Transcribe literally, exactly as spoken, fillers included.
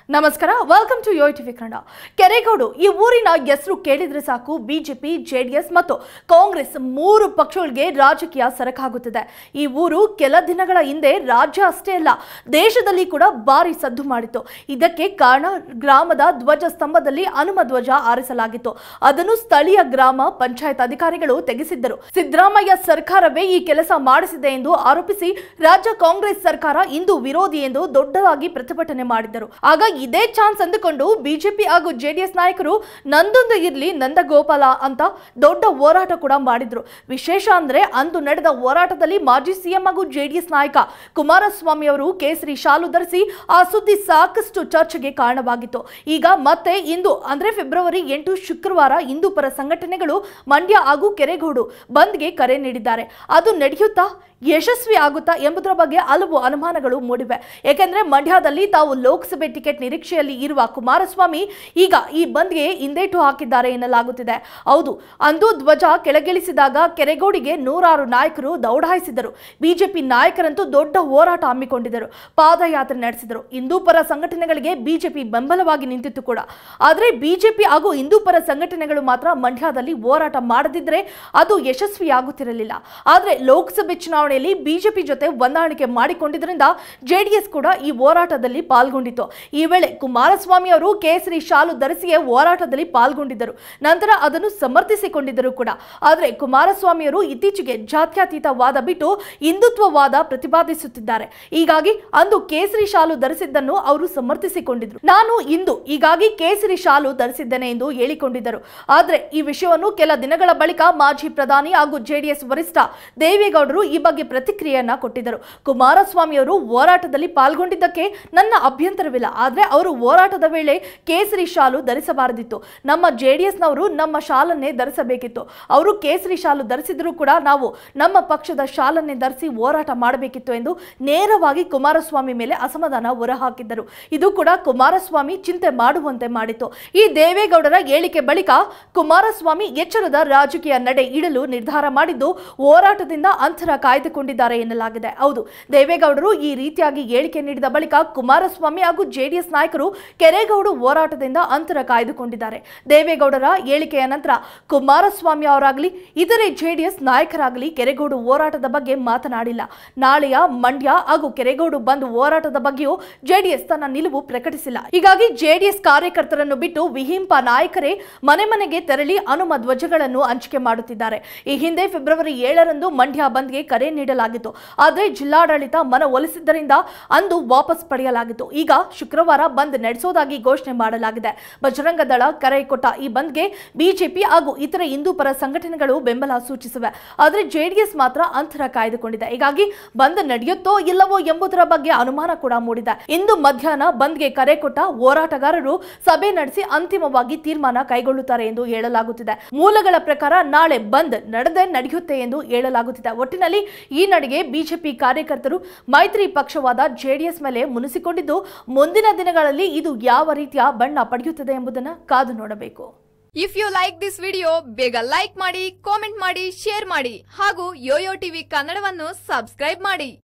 ನಮಸ್ಕಾರ, welcome to Yoyo TV Kannada. Keregodu ಈ ಊರಿನ ಹೆಸರು ಕೇಳಿದ್ರೆ ಸಾಕು ಬಿಜೆಪಿ, ಜೆಡಿಎಸ್ ಮತ್ತು ಕಾಂಗ್ರೆಸ್ ಮೂರು ಪಕ್ಷಗಳಿಗೆ ರಾಜಕೀಯ ಸರಕಾಗುತ್ತದೆ. ಈ ಊರು ಕೆಲ ದಿನಗಳ ಹಿಂದೆ ರಾಜ್ಯ ಅಷ್ಟೇ ಅಲ್ಲ, ದೇಶದಲ್ಲಿ ಕೂಡ ಭಾರಿ ಸದ್ದು ಮಾಡಿತ್ತು. ಇದಕ್ಕೆ ಕಾರಣ ಗ್ರಾಮದ ಧ್ವಜ ಸ್ತಂಭದಲ್ಲಿ ಹನುಮ ಧ್ವಜ ಆರಿಸಲಾಗಿತ್ತು. ಅದನ್ನು ಸ್ಥಳೀಯ ಗ್ರಾಮ ಪಂಚಾಯತ್ ಅಧಿಕಾರಿಗಳು ತೆಗೆಸಿದ್ದರು. ಸಿದ್ದರಾಮಯ್ಯ ಸರ್ಕಾರವೇ ಈ ಕೆಲಸ ಮಾಡಿಸಿದೆ ಎಂದು ಆರೋಪಿಸಿ ರಾಜ್ಯ ಕಾಂಗ್ರೆಸ್ ಸರ್ಕಾರ ಹಿಂದೂ ವಿರೋಧಿ ಎಂದು ದೊಡ್ಡದಾಗಿ ಪ್ರತಿಭಟನೆ ಮಾಡಿದ್ದರು. ಆಗ ಇದೇ ಚಾನ್ಸ್ ಅಂದುಕೊಂಡು ಬಿಜೆಪಿ ಹಾಗೂ ಜೆಡಿಎಸ್ ನಾಯಕರು ನಂದೊಂದು ಇರ್ಲಿ ನಂದಗೋಪಾಲ ಅಂತ ದೊಡ್ಡ ಹೋರಾಟ ಕೂಡ ಮಾಡಿದ್ರು. ವಿಶೇಷ ಅಂದ್ರೆ ಅಂದು ನಡೆದ ಹೋರಾಟದಲ್ಲಿ ಮಾಜಿ ಸಿಎಂ ಹಾಗೂ ಜೆಡಿಎಸ್ ನಾಯಕ ಕುಮಾರಸ್ವಾಮಿ ಅವರು ಕೇಸರಿ ಶಾಲು ಧರಿಸಿ ಆ ಸುದ್ದಿ ಸಾಕಷ್ಟು ಚರ್ಚೆಗೆ ಕಾರಣವಾಗಿತ್ತು. ಈಗ ಮತ್ತೆ ಇಂದು ಅಂದ್ರೆ ಫೆಬ್ರವರಿ ಎಂಟು ಶುಕ್ರವಾರ ಹಿಂದೂ ಪರ ಸಂಘಟನೆಗಳು ಮಂಡ್ಯ ಹಾಗೂ ಕೆರೆಗೋಡು ಬಂದ್ಗೆ ಕರೆ ನೀಡಿದ್ದಾರೆ. ಅದು ನಡೆಯುತ್ತಾ ಯಶಸ್ವಿ ಆಗುತ್ತಾ ಎಂಬುದರ ಬಗ್ಗೆ ಹಲವು ಅನುಮಾನಗಳು ಮೂಡಿವೆ. ಏಕೆಂದ್ರೆ ಮಂಡ್ಯದಲ್ಲಿ ತಾವು ಲೋಕಸಭೆ ಟಿಕೆಟ್ ನಿರೀಕ್ಷೆಯಲ್ಲಿ ಇರುವ ಕುಮಾರಸ್ವಾಮಿ ಈಗ ಈ ಬಂದ್ಗೆ ಹಿಂದೇಟು ಹಾಕಿದ್ದಾರೆ ಎನ್ನಲಾಗುತ್ತಿದೆ. ಹೌದು, ಅಂದು ಧ್ವಜ ಕೆಳಗಿಳಿಸಿದಾಗ ಕೆರೆಗೋಡಿಗೆ ನೂರಾರು ನಾಯಕರು ದೌಡಾಯಿಸಿದರು. ಬಿಜೆಪಿ ನಾಯಕರಂತೂ ದೊಡ್ಡ ಹೋರಾಟ ಹಮ್ಮಿಕೊಂಡಿದ್ದರು, ಪಾದಯಾತ್ರೆ ನಡೆಸಿದರು. ಹಿಂದೂ ಪರ ಸಂಘಟನೆಗಳಿಗೆ ಬಿಜೆಪಿ ಬೆಂಬಲವಾಗಿ ನಿಂತಿತ್ತು ಕೂಡ. ಆದರೆ ಬಿಜೆಪಿ ಹಾಗೂ ಹಿಂದೂ ಪರ ಸಂಘಟನೆಗಳು ಮಾತ್ರ ಮಂಡ್ಯದಲ್ಲಿ ಹೋರಾಟ ಮಾಡದಿದ್ದರೆ ಅದು ಯಶಸ್ವಿಯಾಗುತ್ತಿರಲಿಲ್ಲ. ಆದರೆ ಲೋಕಸಭೆ ಚುನಾವಣೆ ಬಿಜೆಪಿ ಜೊತೆ ಹೊಂದಾಣಿಕೆ ಮಾಡಿಕೊಂಡಿದ್ದರಿಂದ ಜೆಡಿಎಸ್ ಕೂಡ ಈ ಹೋರಾಟದಲ್ಲಿ ಪಾಲ್ಗೊಂಡಿತ್ತು. ಈ ವೇಳೆ ಕುಮಾರಸ್ವಾಮಿ ಅವರು ಕೇಸರಿ ಶಾಲು ಧರಿಸಿಯೇ ಹೋರಾಟದಲ್ಲಿ ಪಾಲ್ಗೊಂಡಿದ್ದರು. ನಂತರ ಅದನ್ನು ಸಮರ್ಥಿಸಿಕೊಂಡಿದ್ದರು ಕೂಡ. ಆದರೆ ಕುಮಾರಸ್ವಾಮಿ ಅವರು ಇತ್ತೀಚೆಗೆ ಜಾತ್ಯತೀತವಾದ ಬಿಟ್ಟು ಹಿಂದುತ್ವವಾದ ಪ್ರತಿಪಾದಿಸುತ್ತಿದ್ದಾರೆ. ಹೀಗಾಗಿ ಅಂದು ಕೇಸರಿ ಶಾಲು ಧರಿಸಿದ್ದನ್ನು ಅವರು ಸಮರ್ಥಿಸಿಕೊಂಡಿದ್ರು. ನಾನು ಇಂದು ಹೀಗಾಗಿ ಕೇಸರಿ ಶಾಲು ಧರಿಸಿದ್ದೇನೆ ಎಂದು ಹೇಳಿಕೊಂಡಿದ್ದರು. ಆದರೆ ಈ ವಿಷಯವನ್ನು ಕೆಲ ದಿನಗಳ ಬಳಿಕ ಮಾಜಿ ಪ್ರಧಾನಿ ಹಾಗೂ ಜೆಡಿಎಸ್ ವರಿಷ್ಠ ದೇವೇಗೌಡರು ಈ ಬಗ್ಗೆ ಪ್ರತಿಕ್ರಿಯೆಯನ್ನ ಕೊಟ್ಟಿದ್ದರು. ಕುಮಾರಸ್ವಾಮಿ ಅವರು ಹೋರಾಟದಲ್ಲಿ ಪಾಲ್ಗೊಂಡಿದ್ದಕ್ಕೆ ನನ್ನ ಅಭ್ಯಂತರವಿಲ್ಲ, ಆದರೆ ಅವರು ಹೋರಾಟದ ವೇಳೆ ಕೇಸರಿ ಶಾಲು ಧರಿಸಬಾರದಿತ್ತು. ನಮ್ಮ ಜೆಡಿಎಸ್ ನವರು ನಮ್ಮ ಶಾಲನ್ನೇ ಧರಿಸಬೇಕಿತ್ತು. ಅವರು ಕೇಸರಿ ಶಾಲು ಧರಿಸಿದ್ರು ಕೂಡ ನಾವು ನಮ್ಮ ಪಕ್ಷದ ಶಾಲನ್ನೇ ಧರಿಸಿ ಹೋರಾಟ ಮಾಡಬೇಕಿತ್ತು ಎಂದು ನೇರವಾಗಿ ಕುಮಾರಸ್ವಾಮಿ ಮೇಲೆ ಅಸಮಾಧಾನ ಹೊರಹಾಕಿದ್ದರು. ಇದು ಕೂಡ ಕುಮಾರಸ್ವಾಮಿ ಚಿಂತೆ ಮಾಡುವಂತೆ ಮಾಡಿತು. ಈ ದೇವೇಗೌಡರ ಹೇಳಿಕೆ ಬಳಿಕ ಕುಮಾರಸ್ವಾಮಿ ಎಚ್ಚರದ ರಾಜಕೀಯ ನಡೆ ಇಡಲು ನಿರ್ಧಾರ ಮಾಡಿದ್ದು ಹೋರಾಟದಿಂದ ಅಂತರ ಕಾಯ್ದುಕೊಂಡಿದ್ದಾರೆ ಎನ್ನಲಾಗಿದೆ. ಹೌದು, ದೇವೇಗೌಡರು ಈ ರೀತಿಯಾಗಿ ಹೇಳಿಕೆ ನೀಡಿದ ಬಳಿಕ ಕುಮಾರಸ್ವಾಮಿ ಹಾಗೂ ಜೆಡಿಎಸ್ ನಾಯಕರು ಕೆರೆಗೋಡು ಹೋರಾಟದಿಂದ ಅಂತರ ಕಾಯ್ದುಕೊಂಡಿದ್ದಾರೆ. ದೇವೇಗೌಡರ ಹೇಳಿಕೆಯ ನಂತರ ಕುಮಾರಸ್ವಾಮಿ ಅವರಾಗಲಿ ಇತರೆ ಜೆಡಿಎಸ್ ನಾಯಕರಾಗಲಿ ಕೆರೆಗೋಡು ಹೋರಾಟದ ಬಗ್ಗೆ ಮಾತನಾಡಿಲ್ಲ. ನಾಳೆಯ ಮಂಡ್ಯ ಹಾಗೂ ಕೆರೆಗೋಡು ಬಂದ್ ಹೋರಾಟದ ಬಗ್ಗೆಯೂ ಜೆಡಿಎಸ್ ತನ್ನ ನಿಲುವು ಪ್ರಕಟಿಸಿಲ್ಲ. ಹೀಗಾಗಿ ಜೆಡಿಎಸ್ ಕಾರ್ಯಕರ್ತರನ್ನು ಬಿಟ್ಟು ವಿಹಿಂಪ ನಾಯಕರೇ ಮನೆ ಮನೆಗೆ ತೆರಳಿ ಹನುಮ ಧ್ವಜಗಳನ್ನು ಹಂಚಿಕೆ ಮಾಡುತ್ತಿದ್ದಾರೆ. ಈ ಹಿಂದೆ ಫೆಬ್ರವರಿ ಏಳರಂದು ಮಂಡ್ಯ ಬಂದ್ಗೆ ಕರೆ ನೀಡಲಾಗಿತ್ತು. ಆದರೆ ಜಿಲ್ಲಾಡಳಿತ ಮನವೊಲಿಸಿದ್ದರಿಂದ ಅಂದು ವಾಪಸ್ ಪಡೆಯಲಾಗಿತ್ತು. ಈಗ ಶುಕ್ರವಾರ ಬಂದ್ ನಡೆಸೋದಾಗಿ ಘೋಷಣೆ ಮಾಡಲಾಗಿದೆ. ಬಜರಂಗ ದಳ ಕರೆ ಕೊಟ್ಟ ಈ ಬಂದ್ಗೆ ಬಿಜೆಪಿ ಹಾಗೂ ಇತರ ಹಿಂದೂ ಪರ ಸಂಘಟನೆಗಳು ಬೆಂಬಲ ಸೂಚಿಸಿವೆ. ಆದರೆ ಜೆಡಿಎಸ್ ಮಾತ್ರ ಅಂತರ ಕಾಯ್ದುಕೊಂಡಿದೆ. ಹೀಗಾಗಿ ಬಂದ್ ನಡೆಯುತ್ತೋ ಇಲ್ಲವೋ ಎಂಬುದರ ಬಗ್ಗೆ ಅನುಮಾನ ಕೂಡ ಮೂಡಿದೆ. ಇಂದು ಮಧ್ಯಾಹ್ನ ಬಂದ್ಗೆ ಕರೆ ಕೊಟ್ಟ ಹೋರಾಟಗಾರರು ಸಭೆ ನಡೆಸಿ ಅಂತಿಮವಾಗಿ ತೀರ್ಮಾನ ಕೈಗೊಳ್ಳುತ್ತಾರೆ ಎಂದು ಹೇಳಲಾಗುತ್ತಿದೆ. ಮೂಲಗಳ ಪ್ರಕಾರ ನಾಳೆ ಬಂದ್ ನಡೆದೇ ನಡೆಯುತ್ತೆ ಎಂದು ಹೇಳಲಾಗುತ್ತಿದೆ. ಒಟ್ಟಿನಲ್ಲಿ ಈ ನಡೆಗೆ ಬಿಜೆಪಿ ಕಾರ್ಯಕರ್ತರು ಮೈತ್ರಿ ಪಕ್ಷವಾದ ಜೆಡಿಎಸ್ ಮೇಲೆ ಮುನಿಸಿಕೊಂಡಿದ್ದು ಮುಂದಿನ ದಿನಗಳಲ್ಲಿ ಇದು ಯಾವ ರೀತಿಯ ಬಣ್ಣ ಪಡೆಯುತ್ತದೆ ಎಂಬುದನ್ನು ಕಾದು ನೋಡಬೇಕು. If you like this video ಬೇಗ ಲೈಕ್ ಮಾಡಿ, ಕಾಮೆಂಟ್ ಮಾಡಿ, ಶೇರ್ ಮಾಡಿ ಹಾಗೂ ಯೋಯೋ ಟಿವಿ ಕನ್ನಡವನ್ನು ಸಬ್ಸ್ಕ್ರೈಬ್ ಮಾಡಿ.